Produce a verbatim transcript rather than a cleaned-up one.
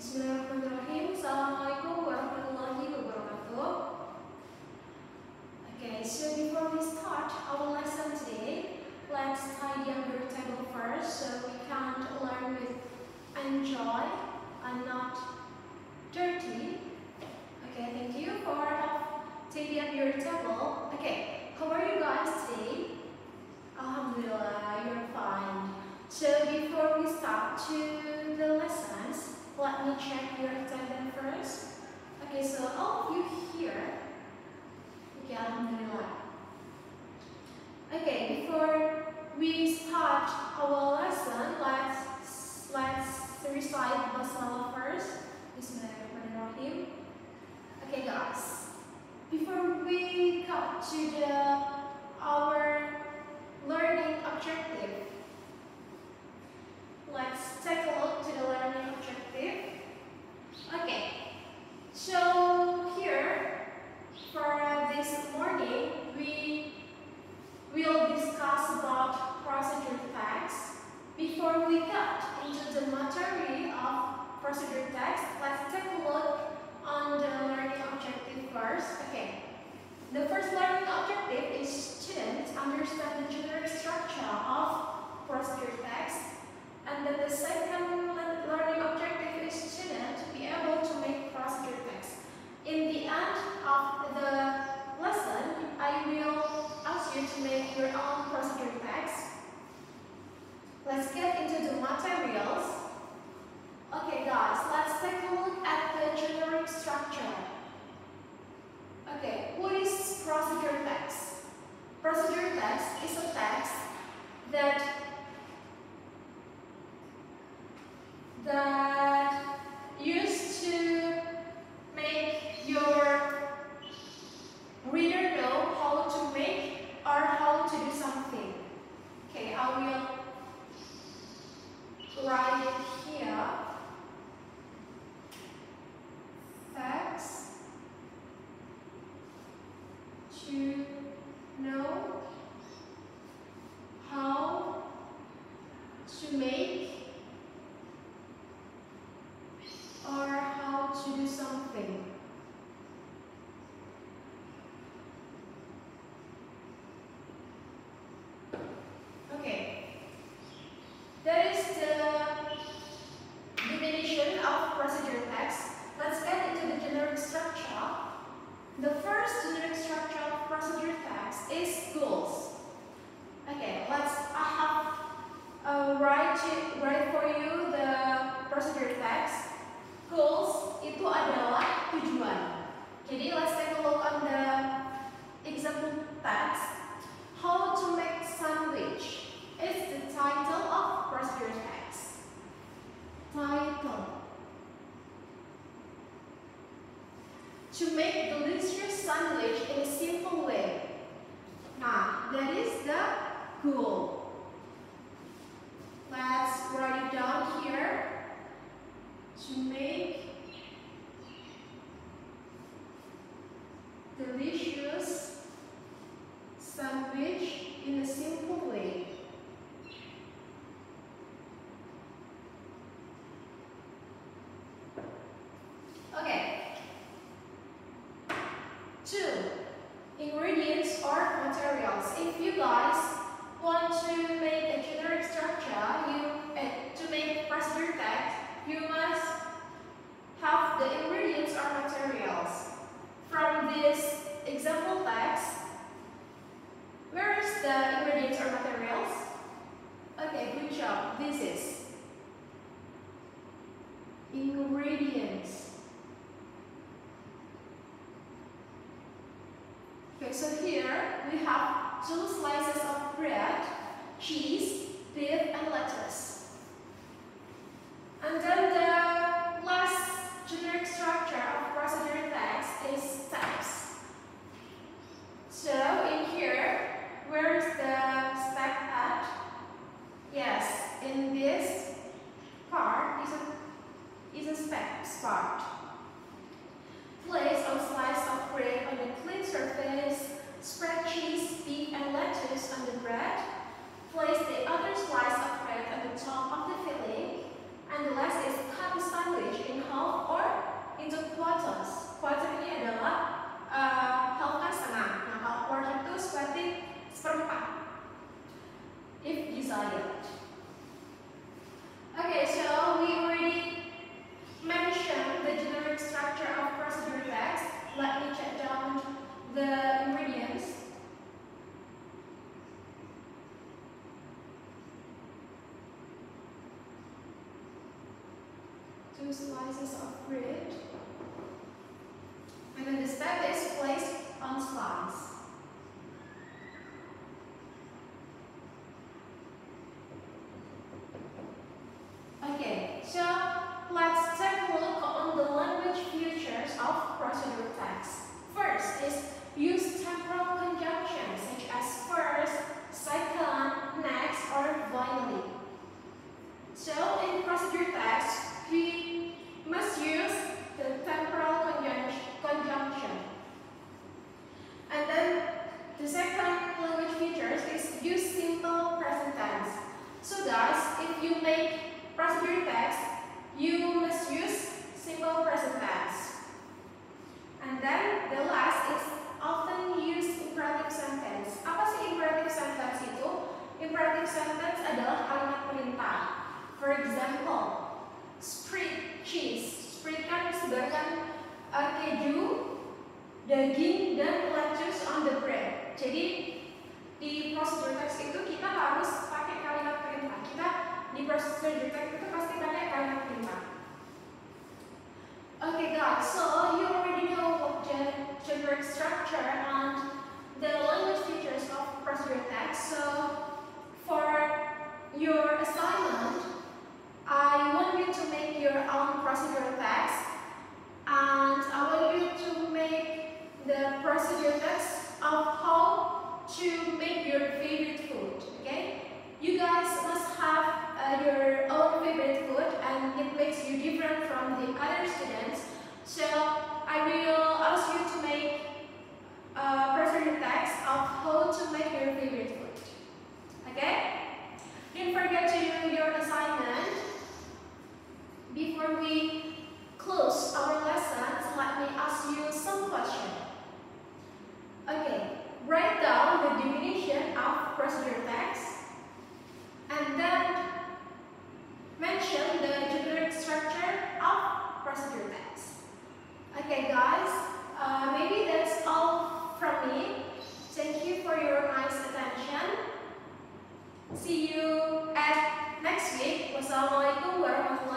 Bismillahirrahmanirrahim. Assalamualaikum warahmatullahi wabarakatuh. Okay, so before we start our lesson today, let's tidy up your table first so we can learn with enjoy and not dirty. Okay, thank you for tidying up your table. Okay, how are you guys today? Alhamdulillah, you're fine. So before we start to the lessons, let me check your attendance first. Okay, so all of you here. Okay, alhamdulillah. Okay, before we start our lesson, let's let's recite basmalah first. Bismillahirrahmanirrahim. Okay, guys. Before we come to the our learning objective, let's take a look to the learning objective. Okay, so here for this morning we will discuss about procedure text. Before we get into the material of procedure text, let's take a look on the learning objective first. Okay, the first learning objective is students understand the generic structure of procedure text. And then the second learning objective is student to be able to make procedure text. In the end of the lesson, I will ask you to make your own procedure text. Let's get into the materials. Okay guys, let's take a look at the generic structure. Okay, what is procedure text? Procedure text is a text that that used to make your reader know how to make or how to do something. Okay, I will write it here. Facts to know how to make two slices of bread. And then the step is placed on slice. Okay, so let's take a look on the language features of procedure text. First is use temporal conjunctions such as first, second, next, or finally. So in procedure text, we must use the temporal conjunction. And then the second language features is use simple present tense. So guys, if you make procedure text, you must use simple present tense. And then the last is often use imperative sentence. Apa sih imperative sentence itu? Imperative sentence adalah kalimat perintah. For example, spread cheese. Spread kan sebarkan uh, keju, daging, dan lettuce on the bread. Jadi di procedure text itu kita harus pakai kalimat perintah. Kita di procedure text itu pasti pakai kalimat perintah. Okay guys, so you already know what the generic structure and the language features of procedure text. So for your assignment, I want you to make your own procedure text, and I want you to make the procedure text of how to make your favorite food. Okay, you guys must have uh, your own favorite food, and it makes you different from the other students. So I will ask you to make a procedure text of how to make your favorite food. Okay? Don't forget to do your assignment. Before we close our lessons, let me ask you some questions. Okay, write down the definition of procedure text, and then mention the generic structure of procedure text. Okay guys, uh, maybe that's all from me. Thank you for your nice attention. See you at next week. Wassalamualaikum warahmatullahi wabarakatuh.